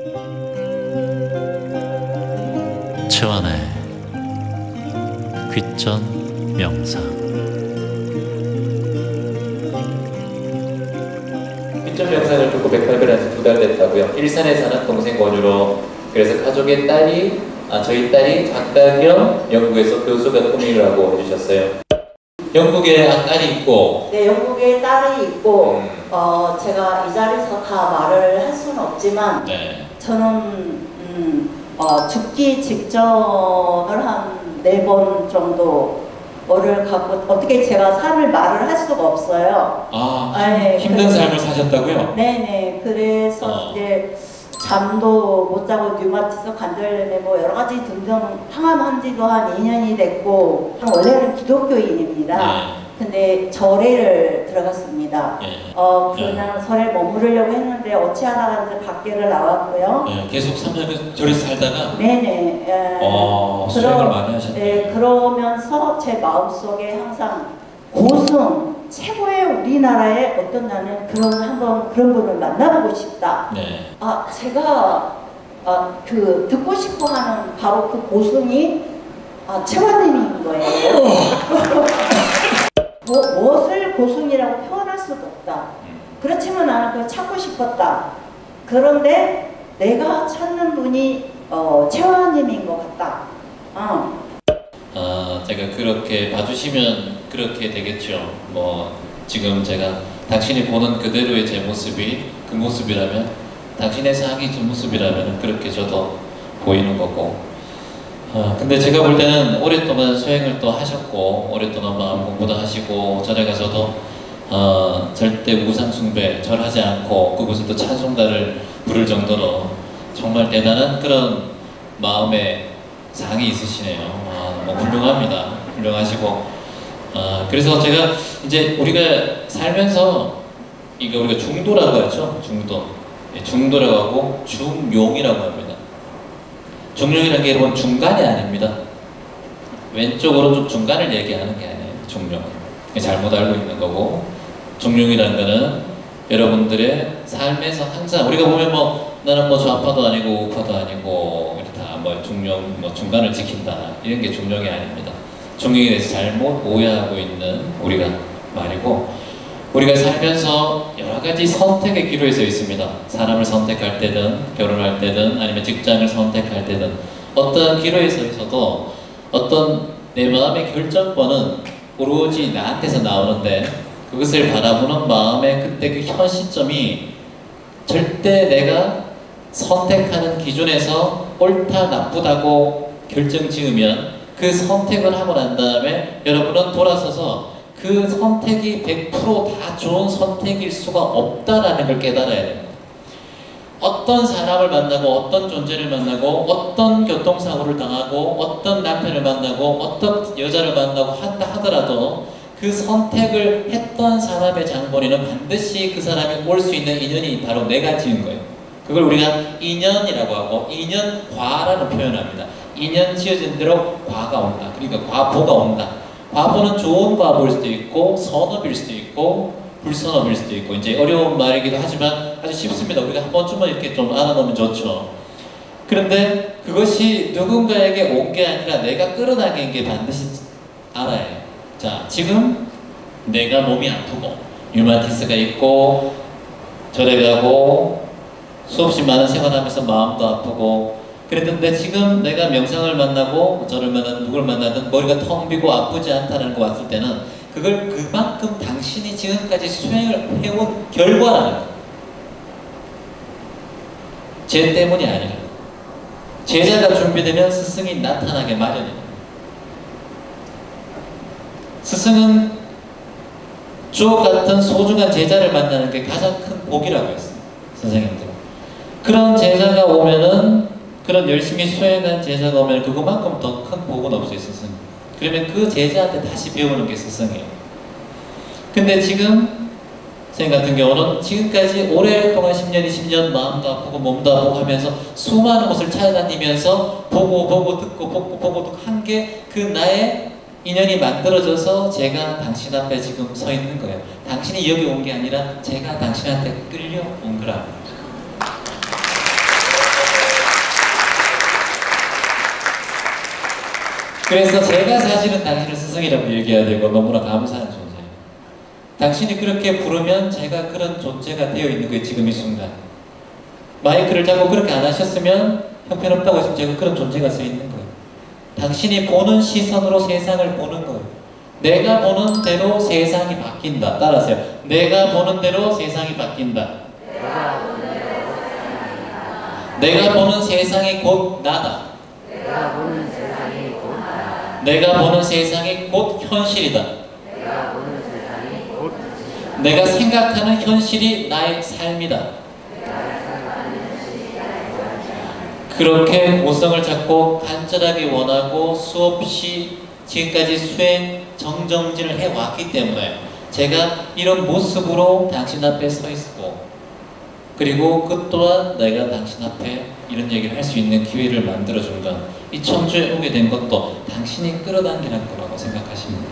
최완의 귀전 명상. 귀전 명상을 듣고 백발변한 지 2달 됐다고요. 일산에 사는 동생 권유로. 그래서 가족의 딸이, 저희 딸이 작가 겸 영국에서 교수가 꿈이라고 해주셨어요. 영국에 딸이 있고. 네, 영국에 딸이 있고, 제가 이 자리에서 다 말을 할 수는 없지만, 네. 저는 죽기 직전을 한 4번 정도를 갖고 어떻게 제가 삶을 말을 할 수가 없어요. 네, 힘든 삶을 사셨다고요? 네네. 그래서 이제 잠도 못 자고 류마티스, 관절염, 뭐 여러 가지 등등 항암한 지도 한 2년이 됐고, 원래는 기독교인입니다. 네. 근데 절에를 들어갔습니다. 네. 그냥 절에 머무르려고 했는데 어찌하다가 이제 밖에를 나왔고요. 네. 계속 3년 절에서 살다가? 네네. 수행을 많이 하셨네요. 네, 그러면서 제 마음속에 항상 고승, 최고의 우리나라의 어떤 나는 그런 분을 만나보고 싶다. 네. 제가 듣고 싶어 하는 바로 그 고승이 최완님인 거예요. 무엇을 고승이라고 표현할 수도 없다. 그렇지만 나는 그걸 찾고 싶었다. 그런데 내가 찾는 분이 최완님인 것 같다. 제가 그렇게 봐주시면 그렇게 되겠죠. 지금 제가 당신이 보는 그대로의 제 모습이 그 모습이라면, 당신의 상이 그 모습이라면 그렇게 저도 보이는 거고. 근데 제가 볼 때는 오랫동안 수행을 또 하셨고, 오랫동안 마음 공부도 하시고, 절에 가서도 절대 우상 숭배, 절하지 않고 그곳에도 찬송가를 부를 정도로 정말 대단한 그런 마음의 상이 있으시네요. 훌륭합니다. 훌륭하시고. 그래서 제가 이제 우리가 살면서 이거 우리가 중도라고 하죠. 중도라고 하고 중용이라고 합니다. 중용이라는 게 여러분 중간이 아닙니다. 왼쪽으로 좀 중간을 얘기하는 게 아니에요. 중용은 잘못 알고 있는 거고, 중용이라는 거는 여러분들의 삶에서 항상 우리가 보면 나는 좌파도 아니고 우파도 아니고 다 중용, 중간을 지킨다, 이런 게 중용이 아닙니다. 중용에 대해서 잘못 오해하고 있는 우리가 말이고, 우리가 살면서 여러 가지 선택의 기로에 서 있습니다. 사람을 선택할 때든, 결혼할 때든, 아니면 직장을 선택할 때든, 어떤 기로에 서 있어도 어떤 내 마음의 결정권은 오로지 나한테서 나오는데, 그것을 바라보는 마음의 그때 그 현 시점이 절대 내가 선택하는 기준에서 옳다 나쁘다고 결정 지으면, 그 선택을 하고 난 다음에 여러분은 돌아서서 그 선택이 100% 다 좋은 선택일 수가 없다라는 걸 깨달아야 됩니다. 어떤 사람을 만나고, 어떤 존재를 만나고, 어떤 교통사고를 당하고, 어떤 남편을 만나고, 어떤 여자를 만나고 한다 하더라도 그 선택을 했던 사람의 장본인은 반드시 그 사람이 올 수 있는 인연이 바로 내가 지은 거예요. 그걸 우리가 인연이라고 하고, 인연과라는 표현합니다. 인연 지어진 대로 과가 온다. 그러니까 과보가 온다. 과보는 좋은 과보일 수도 있고, 선업일 수도 있고, 불선업일 수도 있고, 이제 어려운 말이기도 하지만 아주 쉽습니다. 우리가 한 번쯤은 이렇게 좀 알아놓으면 좋죠. 그런데 그것이 누군가에게 온 게 아니라 내가 끌어당긴 게 반드시 알아야 해요. 자, 지금 내가 몸이 아프고, 류마티스가 있고, 절에 가고, 수없이 많은 생활하면서 마음도 아프고, 그랬는데 지금 내가 명상을 만나고 저를 만나든 누굴 만나든 머리가 텅 비고 아프지 않다는 거 왔을 때는 그걸 그만큼 당신이 지금까지 수행을 해온 결과라는 거예요. 제 때문이 아니라. 제자가 준비되면 스승이 나타나게 마련입니다. 스승은 주옥 같은 소중한 제자를 만나는 게 가장 큰 복이라고 했어요. 선생님들. 그런 제자가 오면은, 그런 열심히 수행한 제자가 오면 그것만큼 더 큰 복은 없어요, 스승. 그러면 그 제자한테 다시 배우는 게 스승이에요. 근데 지금 선생님 같은 경우는 지금까지 오랫동안 10년, 20년 마음도 아프고 몸도 아프고 하면서 수많은 곳을 찾아다니면서 보고 듣고 한 게 그 나의 인연이 만들어져서 제가 당신 앞에 지금 서 있는 거예요. 당신이 여기 온 게 아니라 제가 당신한테 끌려온 거라고. 그래서 제가 사실은 당신을 스승이라고 얘기해야 되고 너무나 감사한 존재예요. 당신이 그렇게 부르면 제가 그런 존재가 되어 있는 거예요. 지금 이 순간. 마이크를 잡고 그렇게 안 하셨으면 형편없다고 했으면 제가 그런 존재가 서 있는 거예요. 당신이 보는 시선으로 세상을 보는 거예요. 내가 보는 대로 세상이 바뀐다. 따라하세요. 내가 보는 대로 세상이 바뀐다. 내가 보는 세상이 곧 나다. 내가 보는 세상이 곧 현실이다. 내가 생각하는 현실이 나의 삶이다. 그렇게 모성을 찾고 간절하게 원하고 수없이 지금까지 수행 정정진을 해왔기 때문에 제가 이런 모습으로 당신 앞에 서 있고, 그리고 그 또한 내가 당신 앞에 이런 얘기를 할 수 있는 기회를 만들어준 건, 이 천주에 오게 된 것도 당신이 끌어당기는 거라고 생각하십니다.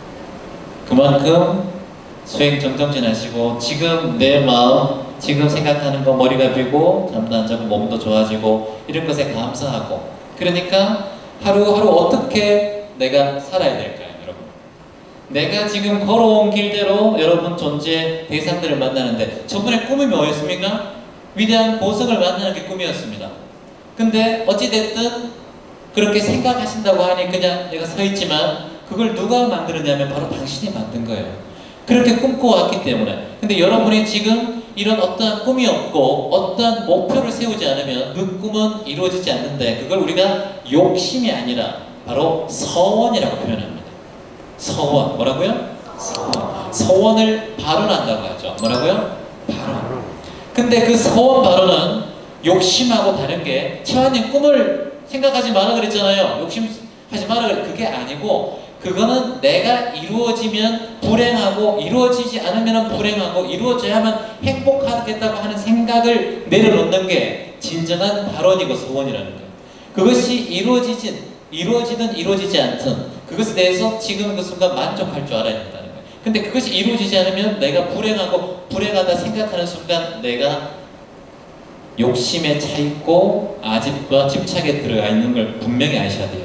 그만큼 수행 정정진 하시고 지금 내 마음, 지금 생각하는 거 머리가 비고 잠도 안 자고 몸도 좋아지고 이런 것에 감사하고, 그러니까 하루하루 어떻게 내가 살아야 될까요, 여러분? 내가 지금 걸어온 길대로 여러분 존재 대상들을 만나는데, 저번에 꿈이 뭐였습니까? 위대한 보석을 만나는 게 꿈이었습니다. 근데 어찌됐든 그렇게 생각하신다고 하니 그냥 내가 서 있지만, 그걸 누가 만들었냐면 바로 당신이 만든 거예요. 그렇게 꿈꿔왔기 때문에. 근데 여러분이 지금 이런 어떠한 꿈이 없고 어떠한 목표를 세우지 않으면 그 꿈은 이루어지지 않는데, 그걸 우리가 욕심이 아니라 바로 서원이라고 표현합니다. 서원. 뭐라고요? 서원. 서원을 발언한다고 하죠. 뭐라고요? 발언. 근데 그 서원 발언은 욕심하고 다른 게, 채환님 꿈을 생각하지 마라 그랬잖아요. 욕심하지 마라 그랬. 그게 아니고, 그거는 내가 이루어지면 불행하고 이루어지지 않으면 불행하고 이루어져야만 행복하겠다고 하는 생각을 내려놓는 게 진정한 발언이고 서원이라는 거예요. 그것이 이루어지든 이루어지지 않든 그것에 대해서 지금 그 순간 만족할 줄 알아야 된다는 거예요. 근데 그것이 이루어지지 않으면 내가 불행하고 불행하다 생각하는 순간 내가 욕심에 차 있고 아집과 집착에 들어가 있는 걸 분명히 아셔야 돼요.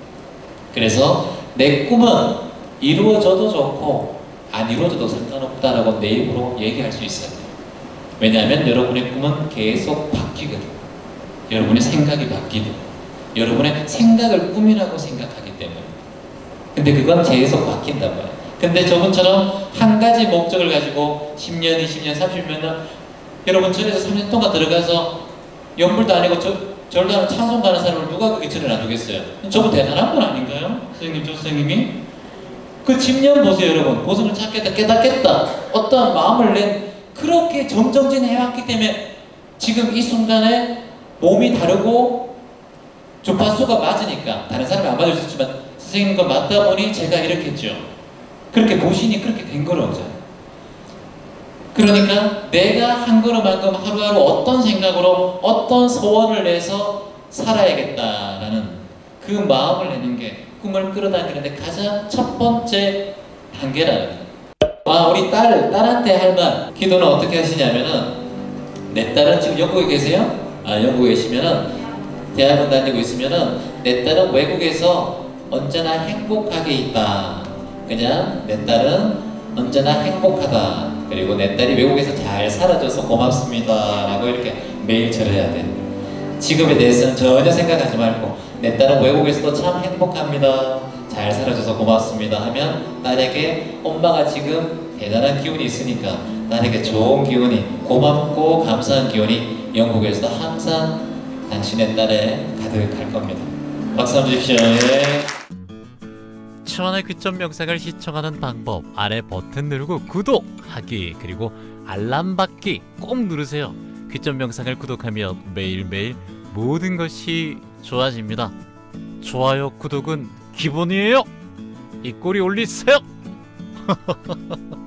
그래서 내 꿈은 이루어져도 좋고 안 이루어져도 상관없다라고 내 입으로 얘기할 수 있어야 돼요. 왜냐하면 여러분의 꿈은 계속 바뀌거든요. 여러분의 생각이 바뀌고 여러분의 생각을 꿈이라고 생각하기 때문에. 근데 그건 계속 바뀐단 말이에요. 근데 저분처럼 한 가지 목적을 가지고 10년, 20년, 30년, 여러분 절에서 3년 동안 들어가서 연불도 아니고 절도 하는 찬송 가는 사람을 누가 그렇게 절에 놔두겠어요? 저분 대단한 분 아닌가요? 선생님, 조 선생님이? 그 10년 보세요, 여러분. 고성을 찾겠다, 깨닫겠다, 어떠한 마음을 낸, 그렇게 정정진 해왔기 때문에 지금 이 순간에 몸이 다르고 주파수가 맞으니까, 다른 사람이 안 맞을 수 있지만 선생님과 맞다 보니 제가 이렇게 했죠. 그렇게 보시니 그렇게 된 거라고요. 그러니까 내가 한 걸음만큼 하루하루 어떤 생각으로 어떤 소원을 내서 살아야겠다라는 그 마음을 내는 게 꿈을 끌어당기는데 가장 첫 번째 단계라는 거예요. 우리 딸한테 할 말, 기도는 어떻게 하시냐면은, 내 딸은 지금 영국에 계세요? 영국에 계시면은, 대학원 다니고 있으면은, 내 딸은 외국에서 언제나 행복하게 있다. 그냥 내 딸은 언제나 행복하다. 그리고 내 딸이 외국에서 잘 살아줘서 고맙습니다 라고 이렇게 매일 절해야 돼. 지금에 대해서는 전혀 생각하지 말고, 내 딸은 외국에서도 참 행복합니다, 잘 살아줘서 고맙습니다 하면 딸에게 엄마가 지금 대단한 기운이 있으니까 딸에게 좋은 기운이, 고맙고 감사한 기운이 영국에서도 항상 당신의 딸에 가득할 겁니다. 박수 한번 주십시오. 예. 채환의 귀점 명상을 시청하는 방법, 아래 버튼 누르고 구독하기, 그리고 알람 받기 꼭 누르세요. 귀점 명상을 구독하면 매일매일 모든 것이 좋아집니다. 좋아요, 구독은 기본이에요. 이 꼬리 올리세요.